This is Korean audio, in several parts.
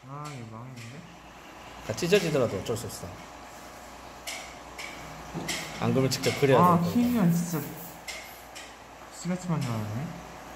아 이거 망했는데? 다 찢어지더라도 어쩔 수 없어. 안 그러면 직접 그려야 아 돼. 키면 진짜 시같이 만들어놨네.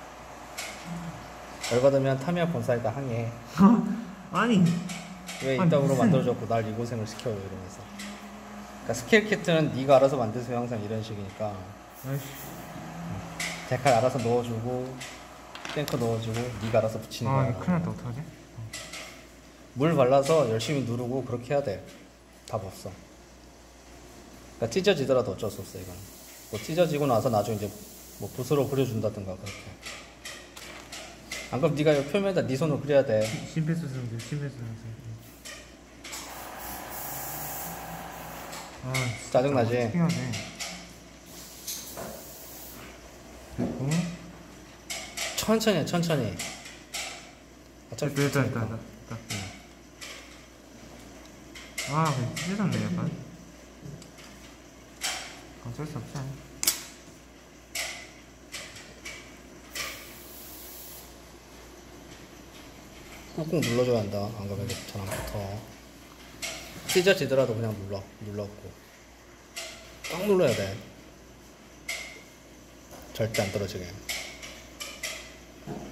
열받으면 타미야 본사에다 항의해. 아니 왜 아니, 이따구로 무슨- 만들어줬고 날 이 고생을 시켜요 이러면서. 그러니까 스케일 키트는 네가 알아서 만드세요 항상 이런 식이니까. 아이씨 데칼 알아서 넣어주고 탱크 넣어주고 네가 알아서 붙이는 아 거야. 이거 큰일 났다. 어떡하지? 물 발라서 열심히 누르고 그렇게 해야 돼. 답 없어. 그러니까 찢어지더라도 어쩔 수 없어 이건. 뭐 찢어지고 나서 나중에 이제 뭐 붓으로 그려준다든가 그렇게. 안 그럼 네가 이 표면에다 네 손으로 그려야 돼. 심폐소생술 심폐소생술. 아 진짜 짜증나지? 어떻게 해야 돼? 됐고 천천히 해, 천천히. 어차피 됐다 붙으니까. 됐다 됐다. 아 그냥 찢어졌네 약간. 어쩔 수 없지. 꾹꾹 눌러줘야 한다. 안 그러면 잘 안 붙어. 찢어지더라도 그냥 눌렀고. 꽉 눌러야 돼. 절대 안 떨어지게.